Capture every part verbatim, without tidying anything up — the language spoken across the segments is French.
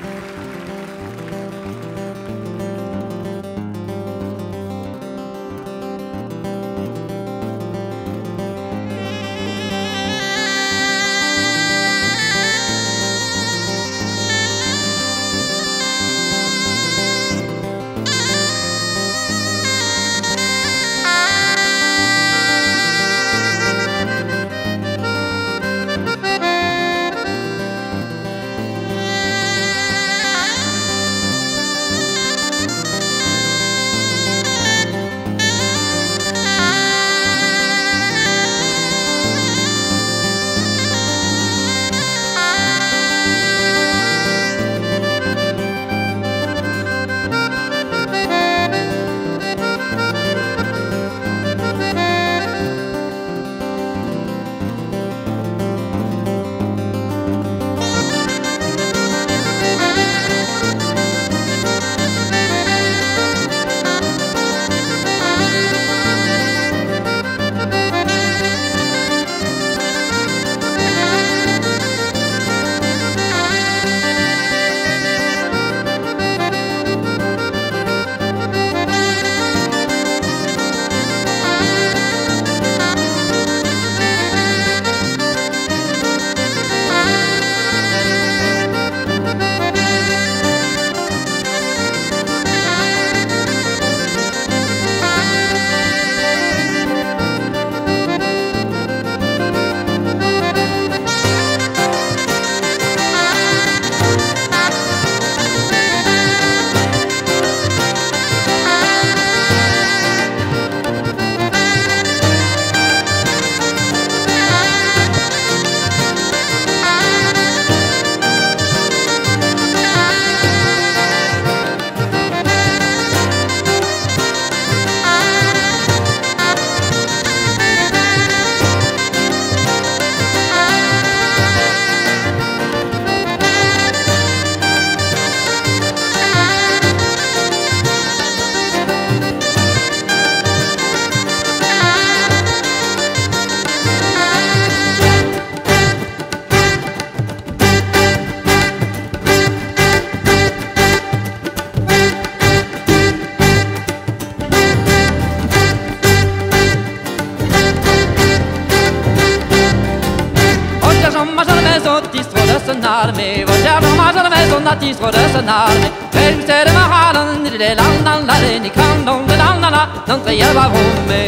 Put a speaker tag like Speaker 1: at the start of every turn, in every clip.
Speaker 1: sanarmi, vogliamo mangiare me sono nati scuola sanarmi. Per il sere mahalan di le landan la leni candon de landana non te yaba come.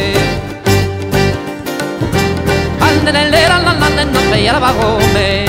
Speaker 1: Ande le landan non te yaba come.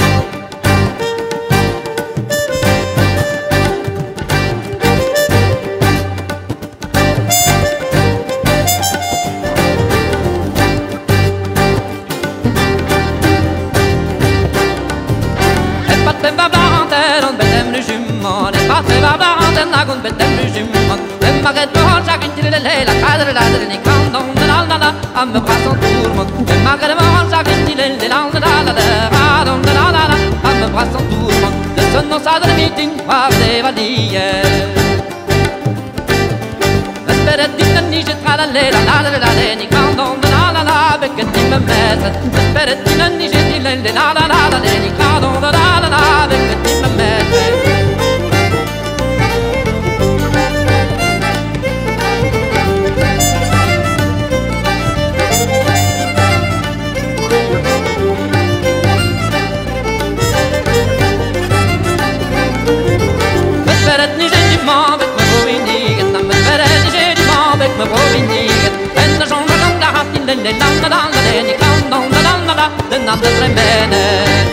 Speaker 1: Nagun betem rujimon em maget mohon shakin tile la kadre la dre ni kandon la la la am brason tourmon em maget mohon shakin tile la la la la kandon la la la am brason tourmon de son no sadre meeting wa de valie esperet din ni je tra la la la la la ni kandon la la la beket ni me met esperet din ni je tile la la la la ni kandon la la la beket ni me met. Le landa landa le ni kandon la landa la den andra trembene.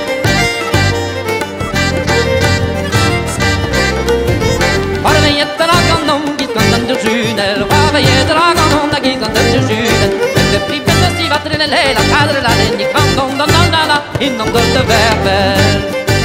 Speaker 1: Var vi jättera kandon git kandon du sjuner, var vi jättera kandon da git kandon du sjuner. Det blir bättre stivat till den hela kadre la le ni kandon la landa la inom gulde väver.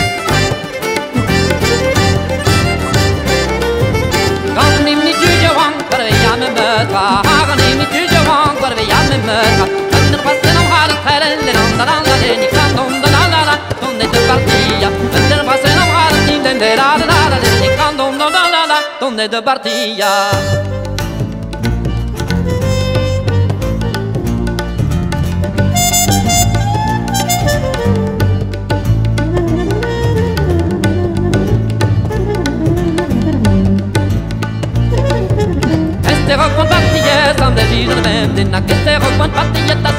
Speaker 1: Kan ni ni juja wang var vi jamme möta, kan ni ni juja wang var vi jamme möta. Under passen av halet här eller andra andra det ni kan de la la la de det partia. Under passen av halet ni den där la la la det ni kan de la la la de det partia.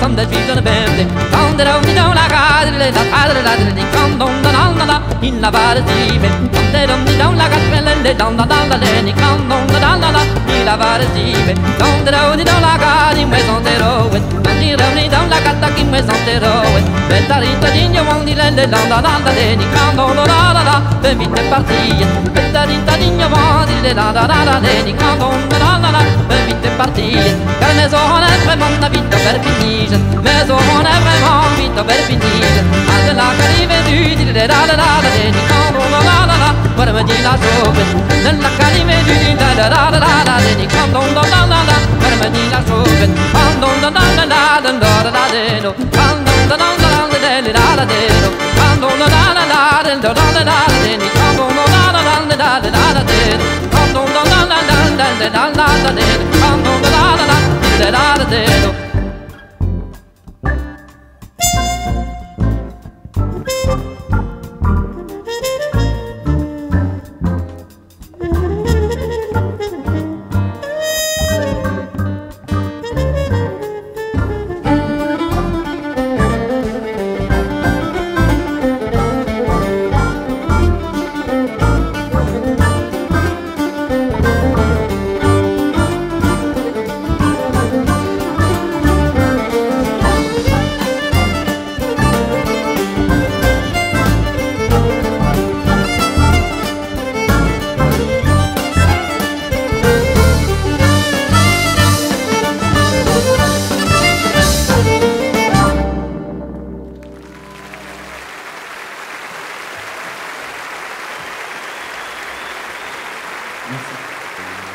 Speaker 1: som del figlio de bende Quando era un didon la cadre la cadre la cadre di quando un dan dan in la varesive Quando era un didon la cadre le dan dan dan le ni quando un dan dan in la varesive Quando era un didon la cadre in maison de roet Quando era un didon la cadre in maison de roet Bella rita di gnon di le le dan dan dan le ni quando un la la la ben vite partie Bella rita di gnon di le dan dan dan le ni quando un la la la ben vite partie Car maison on est vraiment la vite per finire Maison on est vraiment vite per finire Anche la carive du di le la la la le ni quando un la la la per me di la giove Nella carive du di la la la la la le ni quando un la la la per me di la giove Quando un la la la la la la de no Quando un la la la la la la la de no Quando un la la la la la la la la de ni quando un la la la la la la la de Quando un la la la la la la la la de Quando un la la la la la la de no
Speaker 2: Merci.